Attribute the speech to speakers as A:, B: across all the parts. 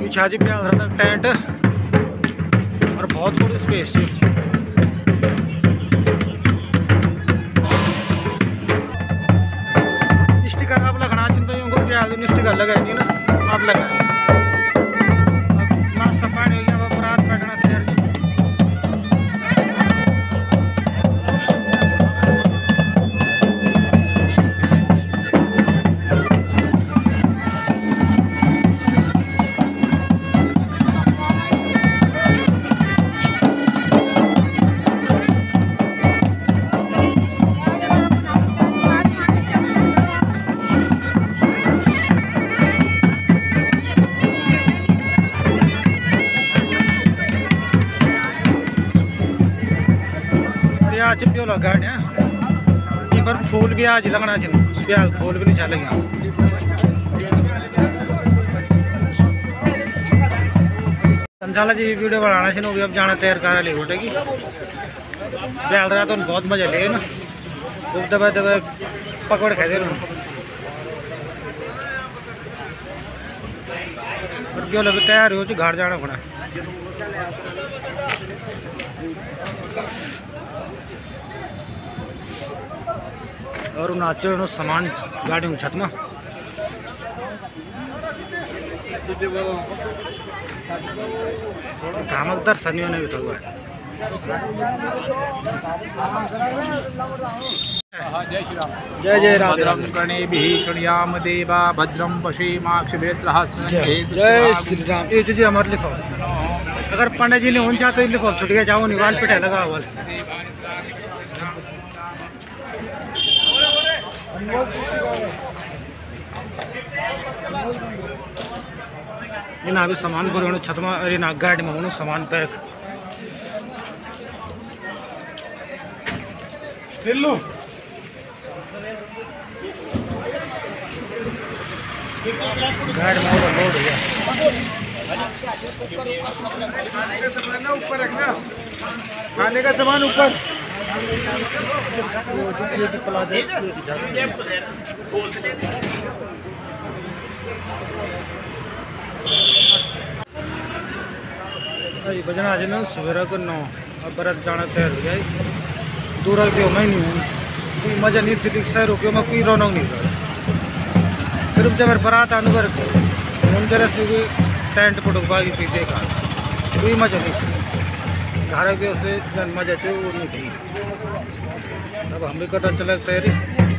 A: पीछे जी प्याल रहा था टेंट और बहुत बड़ी स्पेस थी। स्टिकर आप लगाना चिंता उनको प्याल स्टिकर लगाए नहीं ना आप लगाए। अब नाश्ता पानी हो गया, अब रात बैठना तैयार। आज प्यो लगा पर फूल भी आज लगना चाहिए, प्याल फूल भी नहीं चले गया। संचाला जी वीडियो बनाना चाहिए भी अब जाना तैयार करा ले उठेगी प्याल रहा तो बहुत मजा ले ना। दबा दबा पकड़ खाए ना क्यों लगे तैयार हो घर जाना पड़ा। और नाचो सामान गाड़ी में छत में धामक दर्शनियों ने भी हुआ है।
B: जय श्री राम।
A: जय जय राधे राम।
B: कर्णे भी शृणुयाम देवा भद्रम पश्येमाक्षभिर्यः
A: जय श्री राम। ये चीज़ें हमारे लिखो, अगर पंडित जी ने उन चाहते लिखो छुट गया जाओ निवाल पिठा लगा वाल। अभी सामान भर छत में अरे ना गाड़ी में सामान पैक लो। गाड़ी में लोड हो गया। ऊपर रखना खाने का सामान ऊपर। बजना आज ना सवेरा को 9 अब बरत जाना तैयार हो गया। दूर रुपये में नहीं हूँ कोई मजा नहीं थी, 100 रुपये में कोई रौनक नहीं रहा। सिर्फ जब बारात आने पर जरा से भी टेंट पटुकबागी पी देखा कोई मजा नहीं थी। घर के उसे मजा थे वो नहीं थी। अब हम भी करना चला तैयारी।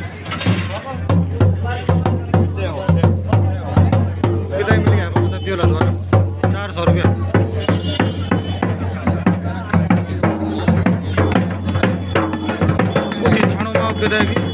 A: कितना मिल गया प्योला द्वारा 400 रुपया। कुछ क्षणों में विदाई भी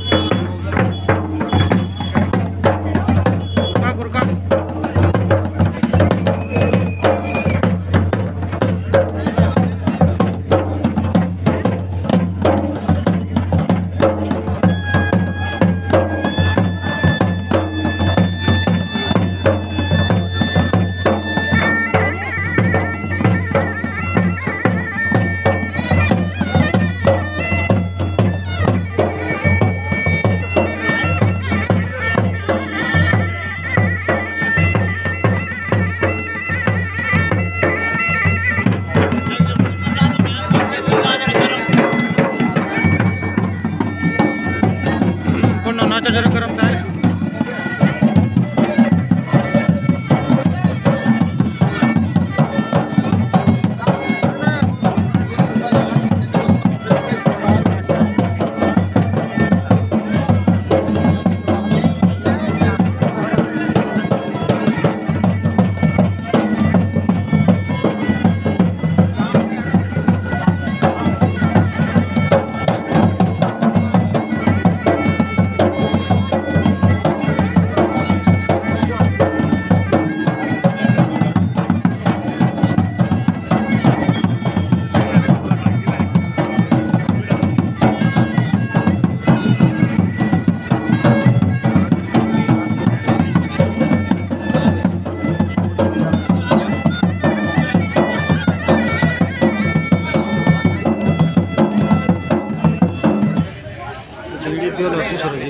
A: जरा गरम था।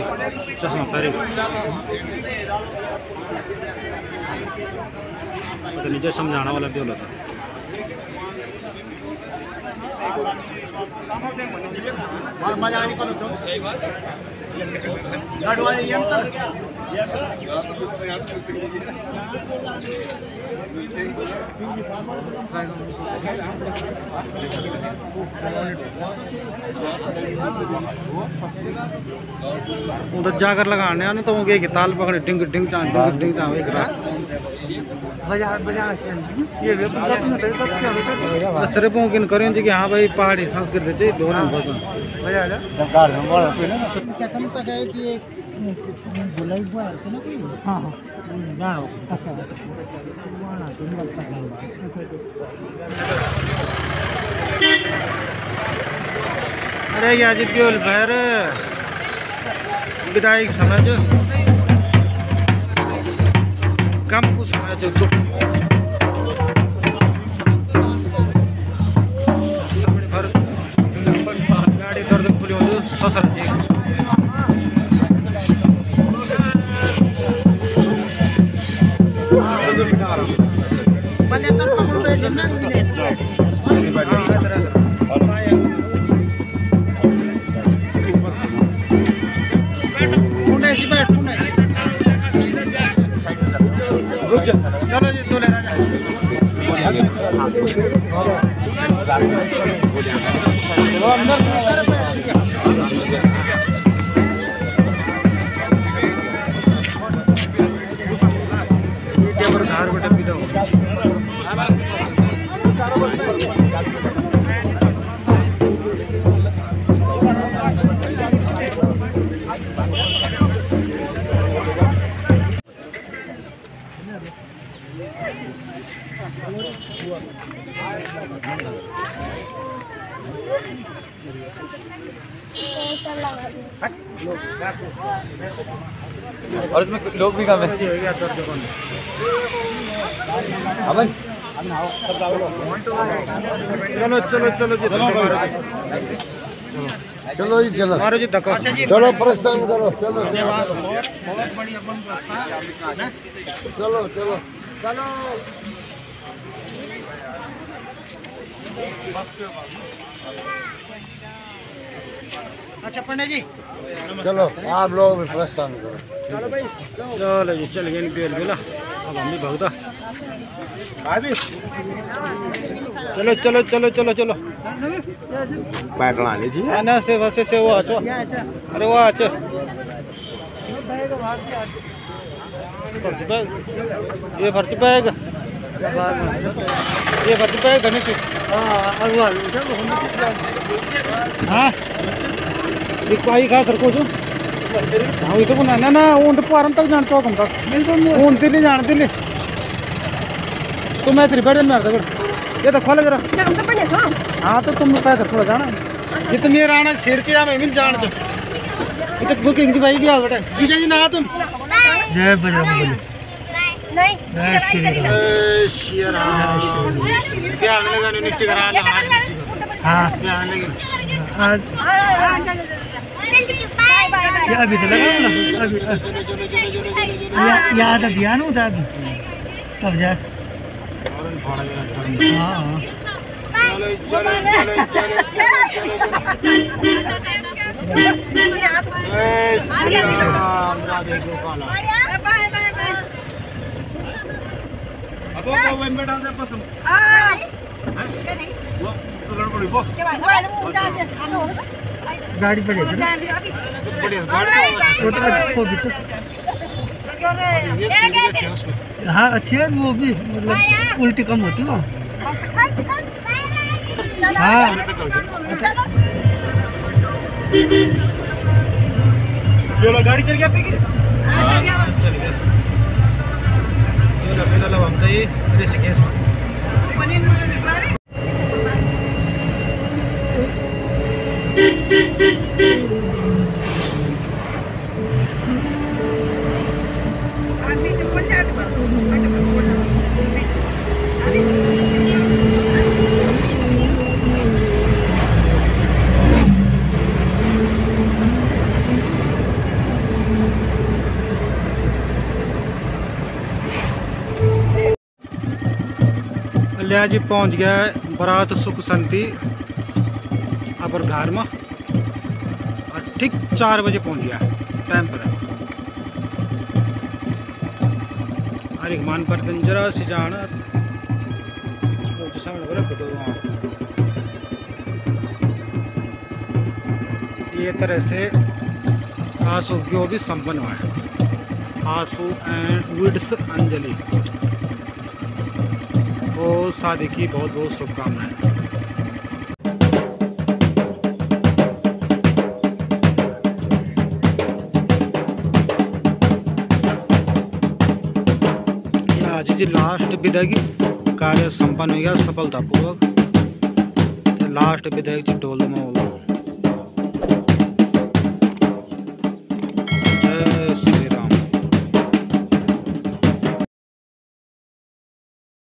A: चश्मा पहरे तो नीचे समझाना वाला भी होता उधर जाकर लगाने आने तो वो ताल पकड़े डिंग डिंग टांग एक रात सिर्फ किन करें जी कि हाँ भाई पहाड़ी संस्कृति चाहिए दोनों पसंद अरे याजी प्योल भैर विदायक समय कम को समय गाड़ी दर्द खुली हो ससर चलो जी तो ले घर बेटा पीटा
B: और इसमें लोग भी कम है।
A: चलो चलो चलो जी
C: चलो जी चलो
A: मारो जी धक्का
C: चलो प्रस्थान करो चलो चलो चलो
A: चलो अच्छा पंडित जी
C: चलो आप लोग भी प्रस्थान करो
A: चलो जी चल गए बेल बेला अब हम भी भगता चलो चलो चलो चलो चलो
B: बैठना लीजिए
A: ना से वैसे से वो आचो अरे वो आचो ये फर्च बैग गणेश हाँ दिखाई खा कर को जो हाँ तो बनाना ना ऊँट पारन तक जान चौक तक ऊँट दिल्ली जान दिल्ली तो मैं तेरी बैठे मार दे ये तो खोले जरा हाँ तो तुम पैदल थोड़ा जाना ये तो मेरा आना सेठ से मैं मिल जान ये तो बुकिंग की भाई भी आ बेटा जीजा जी ना तुम
C: जय बजरंगबली
A: ध्यान लगा निष्ठा करा
C: हाँ
A: ध्यान लगे
C: अभी तो लगा ना अभी याद अभियान होता अभी कब जा हाँ गाड़ी पर हाँ अच्छी है वो भी मतलब उल्टी कम होती है हाँ
A: चलो गाड़ी चल गया चल गया चलो फिर हम तो ये ऋषिकेश लिया जी पहुंच गया है बारात सुख शांति अपर घर में और ठीक 4 बजे पहुंच गया टाइम पर। और एक मान पर दिन जरा से जाना ये तरह से आंसू जो भी संपन्न हुआ है। आंसू एंड विड्स अंजलि को शादी की बहुत बहुत शुभकामनाएं। आज जी लास्ट विदाई कार्य संपन्न हो गया सफलतापूर्वक। लास्ट विदाई जी ढोल माहौल